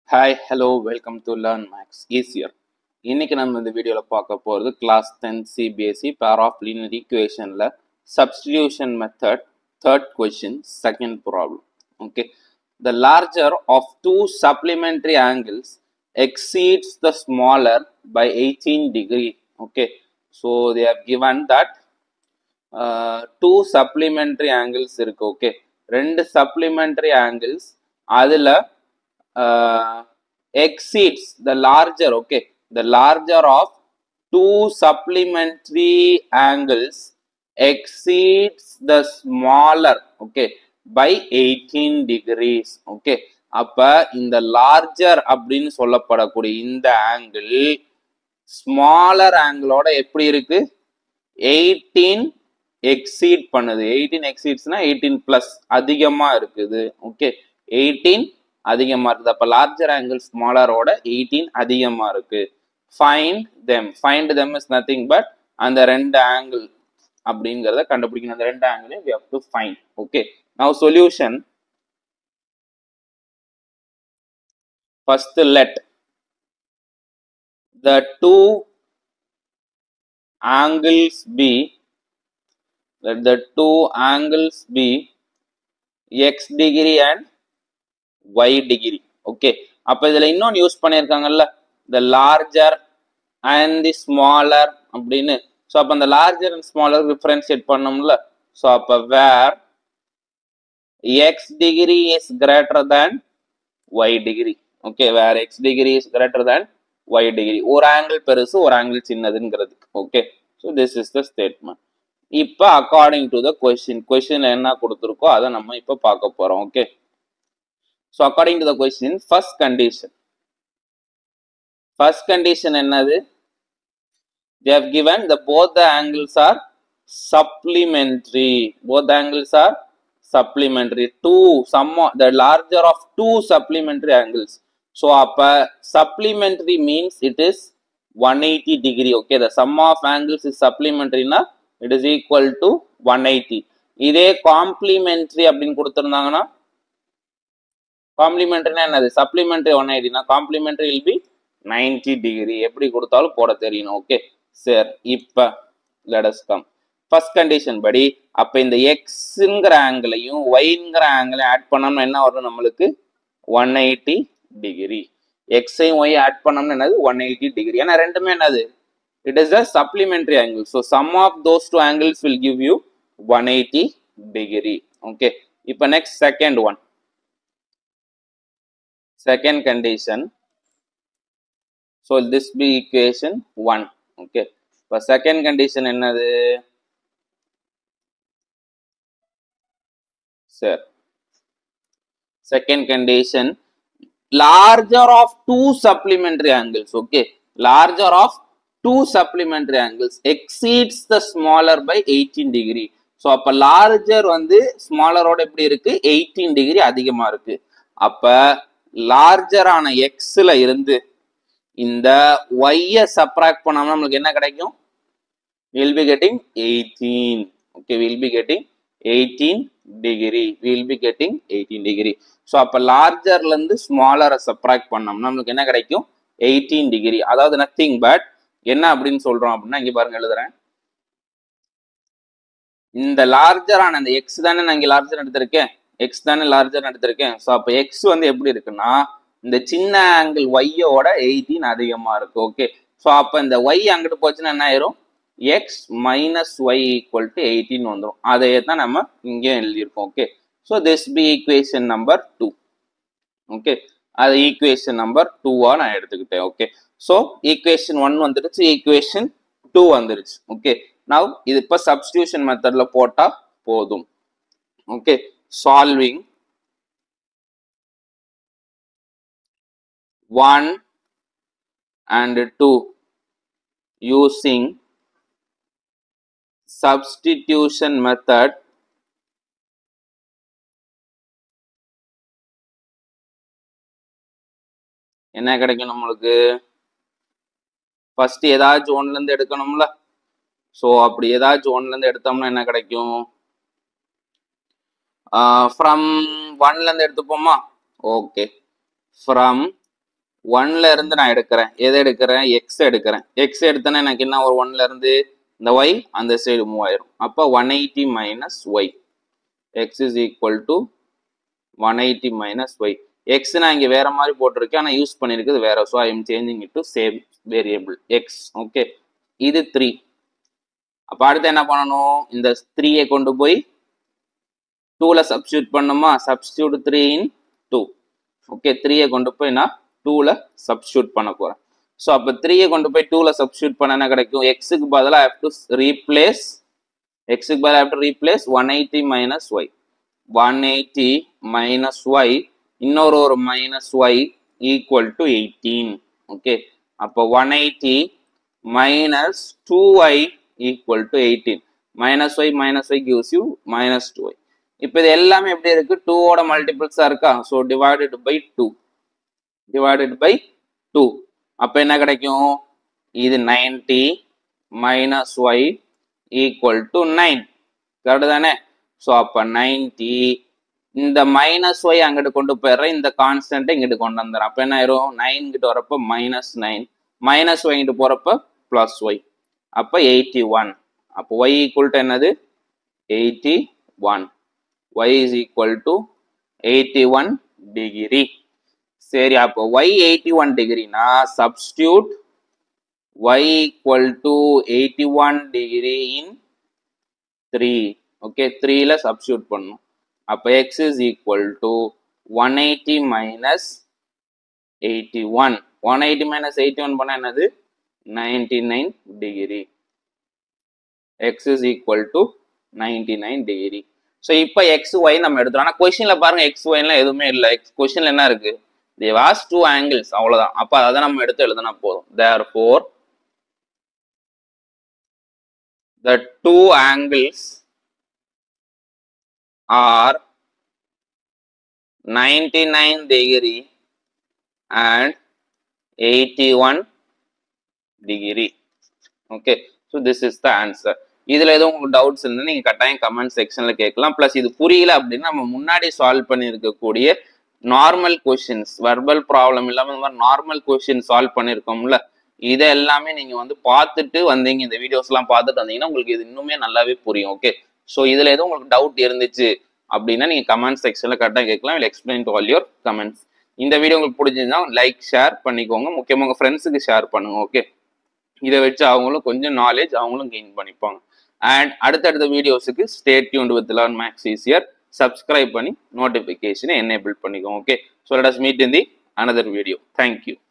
Hi, hello, welcome to Learn Max Easier. இன்னைக்கு நம்ம இந்த வீடியோல பார்க்க போறது class 10 CBSE pair of linear equationல substitution method third question second problem. Okay, the larger of two supplementary angles exceeds the smaller by 18 degree. Okay, so they have given that two supplementary angles இருக்கு. Okay, ரெண்டு supplementary angles அதுல exceeds the larger, okay, the larger of two supplementary angles exceeds the smaller, okay, by 18 degrees. Okay, அப்ப இந்த larger அப்படின்னு சொல்லப்படக்கூடிய இந்த angle smaller ஆங்கிளோட எப்படி இருக்கு? 18 exceed பண்ணுது. 18 exceedsனா 18 plus அதிகமா இருக்குது. ஓகே, 18 அதிகமா இருக்குது. அப்ப லார்ஜர் ஆங்கிள் ஸ்மாலரோட 18 அதிகமா இருக்கு. find them is nothing but அந்த ரெண்டு ஆங்கிள் அப்படிங்கறத கண்டுபிடிக்கணும். அந்த ரெண்டு ஆங்கிளையும் we have to find. Okay, now solution. First, let the two angles be x degree and y degree. Okay, அப்ப இதுல இன்னொன்னு யூஸ் பண்ணிருக்காங்கல்ல, the larger and the smaller அப்படின்னு. சோ அப்ப அந்த larger and smaller differentiate பண்ணோம்ல. சோ அப்ப where x degree is greater than y degree. Okay, where x degree is greater than y degree. ஒரு ஆங்கிள் பெருசு ஒரு ஆங்கிள் சின்னதுங்கிறதுக்கு. Okay, so this is the statement. இப்ப according to the question என்ன கொடுத்திருக்கோ அதை நம்ம இப்ப பார்க்க போறோம். Okay, so according to the question, first condition என்னது? They have given the both the angles are supplementary. The larger of two supplementary angles. So அப்ப supplementary means it is 180 degree. Okay, the sum of angles is supplementary na it is equal to 180. இதே complementary அப்படின்னு கொடுத்திருந்தாங்கன்னா, complementary என்னது? supplementary 180 na complementary will be 90 degree. எப்படி கொடுத்தாலும் போட தெரியணும். Okay, சரி, இப்ப let us come. first condition படி அப்ப இந்த xங்கிற ஆங்கிளையும் yங்கிற ஆங்கிளையும் ஆட் பண்ணோம்னா என்ன வரும்? நம்மளுக்கு 180 degree. x ஐயும் y ஆட் பண்ணோம்னா என்னது? 180 degree. ஏன்னா ரெண்டுமே என்னது? It is a supplementary angle. So sum of those two angles will give you 180 degree. Okay, இப்ப next second condition. So this be equation 1. Okay, இப்ப second condition என்னது? Sir, second condition, larger of two supplementary angles. Okay, larger of two supplementary angles exceeds the smaller by 18 degree. So அப்ப larger வந்து smaller ஓட எப்படி இருக்கு? 18 degree அதிகமா இருக்கு. அப்ப larger ஆன xல இருந்து இந்த y subtract பண்ணோம்னா நமக்கு என்ன கிடைக்கும்? We will be getting 18. Okay, we will be getting 18 degree. We will be getting 18 degree. So அப்ப largerல இருந்து smaller subtract பண்ணோம்னா நமக்கு என்ன கிடைக்கும்? 18 degree. அதாவது nothing but என்ன அப்படின்னு சொல்றோம் அப்படின்னா, இங்க பாருங்க எழுதுறேன். இந்த larger ஆன அந்த x தானே நான் இங்க larger எடுத்திருக்கேன். x தானே larger எடுத்திருக்கேன். So அப்ப x வந்து எப்படி இருக்குன்னா, இந்த சின்ன ஆங்கிள் y ஓட 18 அதிகமா இருக்கு. ஓகே, சோ அப்ப இந்த y அங்கிட்டு போச்சுன்னா என்ன ஆயிரும்? x minus y equal to 18 வந்துரும். அதையே தான் நம்ம இங்கே எழுதியிருக்கோம். Okay, so this be equation number 2. Okay, அது equation number 2 நான் எடுத்துக்கிட்டேன். ஓகே, so equation 1 வந்துருச்சு, equation 2 வந்துருச்சு. ஓகே, now இது இப்ப substitution மெத்தட்ல போட்டா போதும். Okay, solving 1 and 2 using substitution method, என்ன கிடைக்கும் நம்மளுக்கு? ஃபர்ஸ்ட் ஏதாச்சும் ஒன்ல இருந்து எடுக்கணும்ல. சோ அப்படி ஏதாச்சும் ஒன்ல இருந்து எடுத்தோம்னா என்ன கிடைக்கும்? from 1ல இருந்து எடுத்துப்போமா? ஓகே, from 1ல இருந்து நான் எடுக்கிறேன். எதை எடுக்கிறேன்? எக்ஸ் எடுக்கிறேன். எக்ஸ் எடுத்தேன்னா எனக்கு என்ன ஒரு 1ல இருந்து இந்த ஒய் அந்த சைடு மூவ் ஆயிரும். அப்போ 180 minus y x is equal to 180 minus y. X நான் இங்கே வேற மாதிரி போட்டிருக்கேன், ஆனால் யூஸ் பண்ணியிருக்குது வேற. So I am changing it to same variable x. Okay, இது 3. அப்போ அடுத்து என்ன பண்ணணும்? இந்த 3யை கொண்டு போய் 2ல சப்ஸ்டியூட் பண்ணுமா? Substitute 3 in 2. ஓகே, 3யை கொண்டு போய் நான் 2ல சப்ஸ்டியூட் பண்ண போறேன். ஸோ அப்போ 3யை கொண்டு போய் 2ல சப்ஸ்டியூட் பண்ண என்ன கிடைக்கும்? எக்ஸுக்கு பதிலாக have to replace 180 minus y. 180 minus y, இன்னொரு ஒரு minus y equal to 18. Okay, அப்போ 180 minus 2y equal to 18. Minus y gives you minus 2y. இப்போ இது எல்லாமே எப்படி இருக்கு? 2ஓட மல்டிபிள்ஸா இருக்கா? So divided by 2. அப்போ என்ன கிடைக்கும்? இது 90 minus y equal to 9. Correct தானே? ஸோ அப்போ 90, இந்த மைனஸ் ஒய் அங்கிட்டு கொண்டு போயிடுறேன், இந்த கான்ஸ்டன்ட்டை இங்கிட்டு கொண்டு வந்துடுறேன். அப்போ என்ன ஆயிரும்? 9 கிட்ட வரப்போ மைனஸ் 9, மைனஸ் ஒய் இங்கிட்டு போறப்ப பிளஸ் ஒய். அப்போ 81. அப்போ ஒய் ஈக்குவல் டு என்னது? 81. y is equal to 81 degree. சரி, அப்போ y 81 டிகிரினா substitute y equal to 81 degree in 3. Okay, 3ல substitute பண்ணணும். அப்போ x is equal to 180 minus 81. 180 minus 81 பண்ணா என்னது? 99 degree. x is equal to 99 degree. So இப்போ எக்ஸ் ஒய் நம்ம எடுத்துறோம். ஆனால் கொஸ்டின்ல பாருங்க எக்ஸ் ஒய்லாம் எதுவுமே இல்லை. கொஸ்டின்ல என்ன இருக்கு? they was 2 angles, அவ்வளவுதான். அப்போ அதை நம்ம எடுத்து எழுதினா போதும். therefore the 2 angles are 99 degree and 81 degree. Okay, so this is the answer. இதுல ஏதோ உங்களுக்கு டவுட்ஸ் இருந்தா நீங்க கட்டாயம் கமெண்ட் செக்ஷன்ல கேட்கலாம். பிளஸ் இது புரியல அப்படின்னா நம்ம முன்னாடி சால்வ் பண்ணி இருக்கக்கூடிய நார்மல் கொஸ்டின்ஸ், வெர்பல் ப்ராப்ளம் இல்லாம இந்த மாதிரி நார்மல் கொஸ்டின் சால்வ் பண்ணிருக்கோம்ல, இதை எல்லாமே நீங்க வந்து பார்த்துட்டு வந்தீங்க, இந்த வீடியோஸ் எல்லாம் பார்த்துட்டு வந்தீங்கன்னா உங்களுக்கு இது இன்னுமே நல்லாவே புரியும். ஓகே, ஸோ இதுல ஏதோ உங்களுக்கு டவுட் இருந்துச்சு அப்படின்னா நீங்க கமெண்ட் செக்ஷன்ல கரெக்டாக கேட்கலாம். இல்லை explain to all your comments. இந்த வீடியோ உங்களுக்கு பிடிச்சிருந்தா லைக் ஷேர் பண்ணிக்கோங்க, முக்கியமாக உங்க ஃப்ரெண்ட்ஸுக்கு ஷேர் பண்ணுங்க. ஓகே, இதை வச்சு அவங்களும் கொஞ்சம் நாலேஜ் அவங்களும் கெயின் பண்ணிப்பாங்க. அண்ட் அடுத்தடுத்த வீடியோஸுக்கு stay tuned with learn maths easier. Subscribe பண்ணி நோட்டிஃபிகேஷனை எனேபிள் பண்ணிக்கோங்க. Okay, so let us meet in the another video. Thank you.